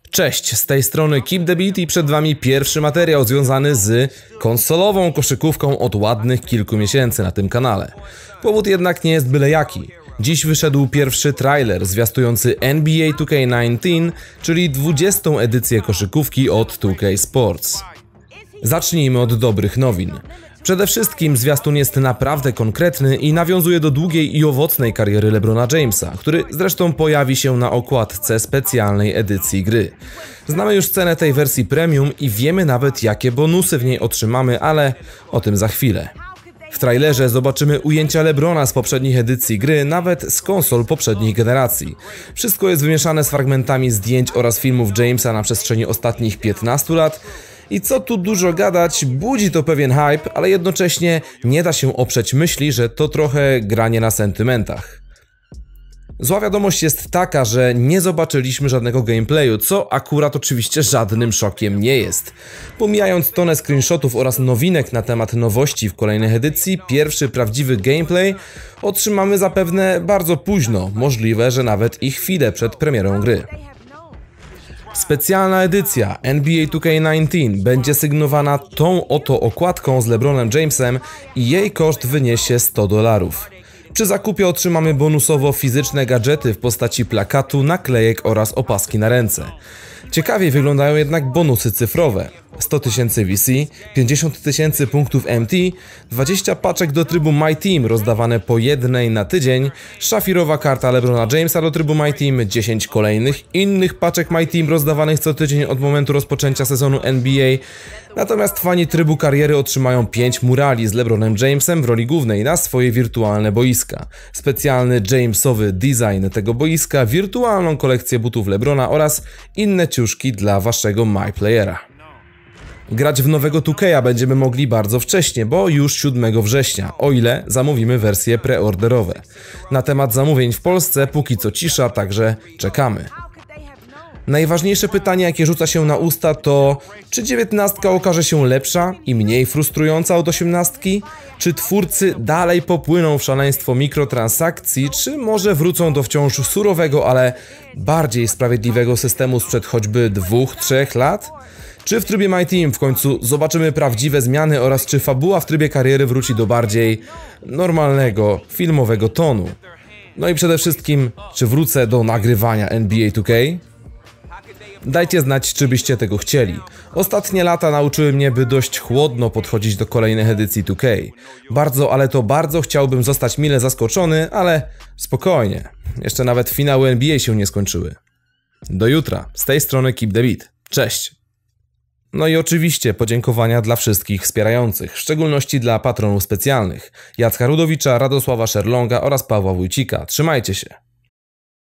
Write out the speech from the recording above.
Cześć, z tej strony Keep the Beat i przed wami pierwszy materiał związany z konsolową koszykówką od ładnych kilku miesięcy na tym kanale. Powód jednak nie jest byle jaki. Dziś wyszedł pierwszy trailer zwiastujący NBA 2K19, czyli 20. edycję koszykówki od 2K Sports. Zacznijmy od dobrych nowin. Przede wszystkim zwiastun jest naprawdę konkretny i nawiązuje do długiej i owocnej kariery LeBrona Jamesa, który zresztą pojawi się na okładce specjalnej edycji gry. Znamy już cenę tej wersji premium i wiemy nawet, jakie bonusy w niej otrzymamy, ale o tym za chwilę. W trailerze zobaczymy ujęcia LeBrona z poprzednich edycji gry, nawet z konsol poprzednich generacji. Wszystko jest wymieszane z fragmentami zdjęć oraz filmów Jamesa na przestrzeni ostatnich 15 lat. I co tu dużo gadać, budzi to pewien hype, ale jednocześnie nie da się oprzeć myśli, że to trochę granie na sentymentach. Zła wiadomość jest taka, że nie zobaczyliśmy żadnego gameplayu, co akurat oczywiście żadnym szokiem nie jest. Pomijając tonę screenshotów oraz nowinek na temat nowości w kolejnych edycji, pierwszy prawdziwy gameplay otrzymamy zapewne bardzo późno, możliwe, że nawet i chwilę przed premierą gry. Specjalna edycja NBA 2K19 będzie sygnowana tą oto okładką z LeBronem Jamesem i jej koszt wyniesie $100. Przy zakupie otrzymamy bonusowo fizyczne gadżety w postaci plakatu, naklejek oraz opaski na ręce. Ciekawie wyglądają jednak bonusy cyfrowe. 100 000 VC, 50 000 punktów MT, 20 paczek do trybu My Team rozdawane po jednej na tydzień, szafirowa karta LeBrona Jamesa do trybu My Team, 10 kolejnych innych paczek My Team rozdawanych co tydzień od momentu rozpoczęcia sezonu NBA. Natomiast fani trybu kariery otrzymają 5 murali z LeBronem Jamesem w roli głównej na swoje wirtualne boiska. Specjalny Jamesowy design tego boiska, wirtualną kolekcję butów LeBrona oraz inne ciuszki dla waszego MyPlayera. Grać w nowego 2K'a będziemy mogli bardzo wcześnie, bo już 7 września, o ile zamówimy wersje preorderowe. Na temat zamówień w Polsce póki co cisza, także czekamy. Najważniejsze pytanie, jakie rzuca się na usta, to czy 19 okaże się lepsza i mniej frustrująca od 18? Czy twórcy dalej popłyną w szaleństwo mikrotransakcji, czy może wrócą do wciąż surowego, ale bardziej sprawiedliwego systemu sprzed choćby 2-3 lat? Czy w trybie My Team w końcu zobaczymy prawdziwe zmiany oraz czy fabuła w trybie kariery wróci do bardziej normalnego, filmowego tonu? No i przede wszystkim, czy wrócę do nagrywania NBA 2K? Dajcie znać, czy byście tego chcieli. Ostatnie lata nauczyły mnie, by dość chłodno podchodzić do kolejnych edycji 2K. Bardzo, ale to bardzo chciałbym zostać mile zaskoczony, ale spokojnie. Jeszcze nawet finały NBA się nie skończyły. Do jutra. Z tej strony Keep the Beat. Cześć! No i oczywiście podziękowania dla wszystkich wspierających, w szczególności dla patronów specjalnych Jacka Rudowicza, Radosława Szerlonga oraz Pawła Wójcika. Trzymajcie się!